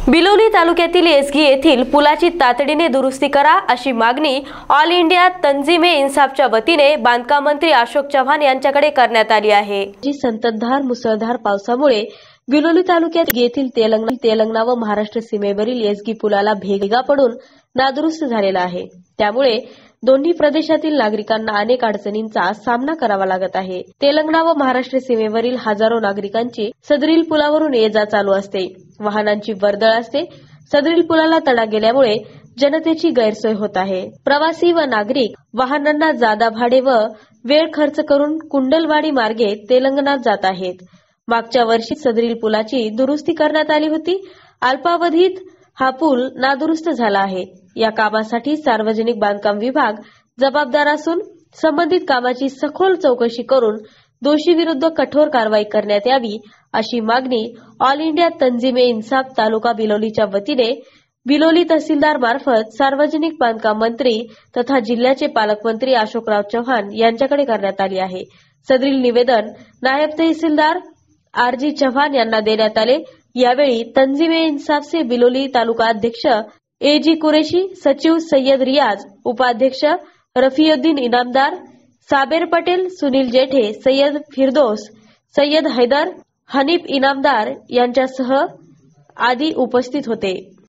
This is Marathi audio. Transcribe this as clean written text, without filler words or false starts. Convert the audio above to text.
बिलोली तालुक्यातील येसगी येथील पुलाची तातडीने दुरुस्ती करा अशी मागणी ऑल इंडिया तंजीम-ए-इन्साफच्या वतीने बांधकाम मंत्री अशोक चव्हाण यांच्याकडे करण्यात आली आहे। संततधार मुसळधार पावसामुळे बिलोली तालुक्यात येथील तेलंगणा व महाराष्ट्र सीमेवरील येसगी पुलाला भेगा पडून नादुरुस्त झालेला आहे। त्यामुळे दोन्ही प्रदेशातील नागरिकांना अनेक अडचणींचा सामना करावा लागत आहे। तेलंगणा व महाराष्ट्र सीमेवरील हजारो नागरिकांची सदरील पुलावरून ये-जा चालू असते। वाहनांची वर्दळ असते। सदरील पुलाला तडा गेल्यामुळे जनतेची गैरसोय होत आहे। प्रवासी व नागरिक वाहनांना जादा भाडे व वेळ खर्च करून कुंडलवाडी मार्गे तेलंगणात जात आहेत। मागच्या वर्षी सदरील पुलाची दुरुस्ती करण्यात आली होती। अल्पावधीत हा पूल नादुरुस्त झाला आहे। या कामासाठी सार्वजनिक बांधकाम विभाग जबाबदार असून संबंधित कामाची सखोल चौकशी करून दोषीविरुद्ध कठोर कारवाई करण्यात यावी अशी मागणी ऑल इंडिया तंजीम-ए-इन्साफ तालुका बिलोलीच्या वतीने बिलोली तहसीलदार मार्फत सार्वजनिक बांधकाम मंत्री तथा जिल्ह्याचे पालकमंत्री अशोकराव चव्हाण यांच्याकडे करण्यात आली आहे। सदरील निवेदन नायब तहसीलदार आर.जी. चव्हाण यांना देण्यात आले। यावेळी तंजीम-ए-इन्साफचे बिलोली तालुका अध्यक्ष ए.जी. कुरेशी, सचिव सय्यद रियाज, उपाध्यक्ष रफिउद्दीन इनामदार, साबेर पटेल, सुनील जेठे, सय्यद फिरदौस, सय्यद हैदर, हनीफ इनामदार यांच्यासह आदी उपस्थित होते।